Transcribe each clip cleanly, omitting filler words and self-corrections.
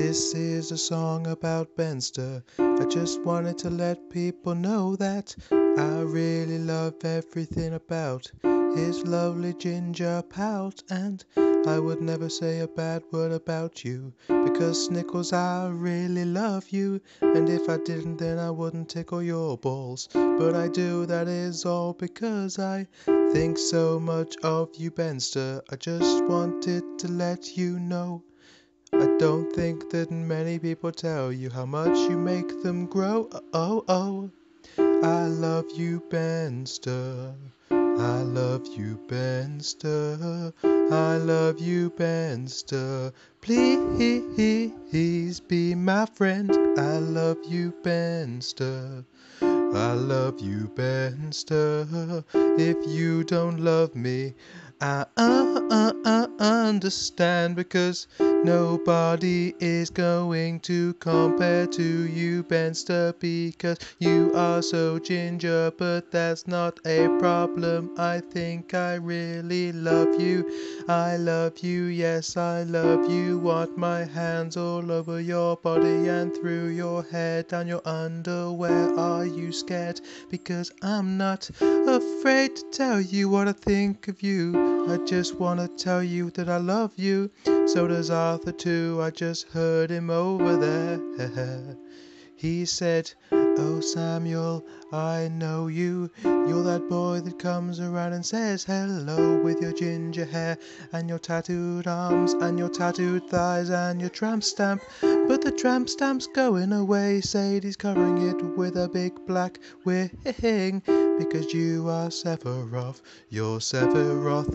This is a song about Benster. I just wanted to let people know that I really love everything about his lovely ginger pout. And I would never say a bad word about you, because Snickles, I really love you. And if I didn't, then I wouldn't tickle your balls. But I do, that is all because I think so much of you, Benster. I just wanted to let you know. I don't think that many people tell you how much you make them grow. Oh, oh, I love you, Benster. I love you, Benster. I love you, Benster. Please be my friend. I love you, Benster. I love you, Benster. If you don't love me, I understand, because nobody is going to compare to you, Benster, because you are so ginger. But that's not a problem. I think I really love you. I love you, yes, I love you. Want my hands all over your body and through your hair, down your underwear. Are you scared? Because I'm not afraid to tell you what I think of you. I just wanna tell you that I love you. So does Arthur too. I just heard him over there. He said, "Oh Samuel, I know you. You're that boy that comes around and says hello with your ginger hair and your tattooed arms and your tattooed thighs and your tramp stamp. But the tramp stamp's going away. Sadie's covering it with a big black wing, because you are Sephiroth. You're Sephiroth.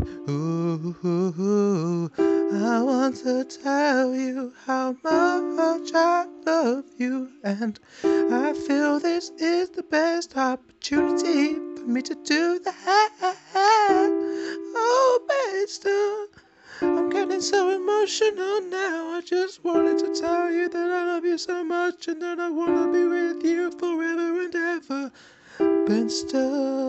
Ooh. I want to tell you how much I love you, and I feel this is the best opportunity for me to do that. Oh, Benster, I'm getting so emotional now. I just wanted to tell you that I love you so much and that I want to be with you forever and ever. Benster.